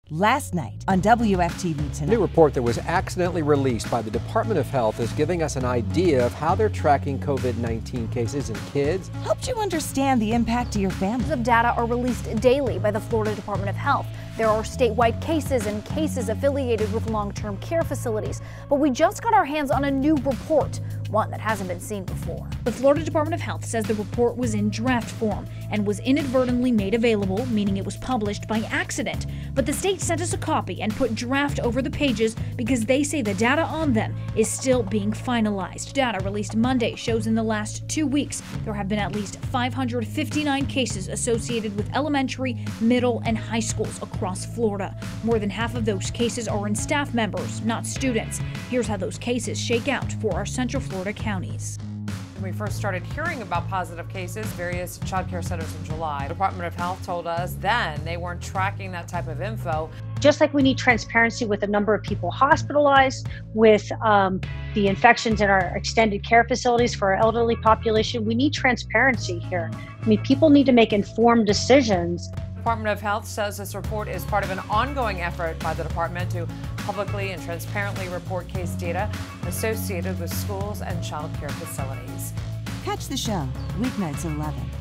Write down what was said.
Last night on WFTV Tonight. A new report that was accidentally released by the Department of Health is giving us an idea of how they're tracking COVID-19 cases in kids. Helped you understand the impact to your family. Of data are released daily by the Florida Department of Health. There are statewide cases and cases affiliated with long-term care facilities. But we just got our hands on a new report, one that hasn't been seen before. The Florida Department of Health says the report was in draft form and was inadvertently made available, meaning it was published by accident. But the state sent us a copy and put draft over the pages because they say the data on them is still being finalized. Data released Monday shows in the last 2 weeks there have been at least 559 cases associated with elementary, middle, and high schools across Florida. More than half of those cases are in staff members, not students. Here's how those cases shake out for our Central Florida counties. When we first started hearing about positive cases, various child care centers in July, the Department of Health told us then they weren't tracking that type of info. Just like we need transparency with the number of people hospitalized, with the infections in our extended care facilities for our elderly population, we need transparency here. I mean, people need to make informed decisions. The Department of Health says this report is part of an ongoing effort by the department to publicly and transparently report case data associated with schools and child care facilities. Catch the show weeknights at 11.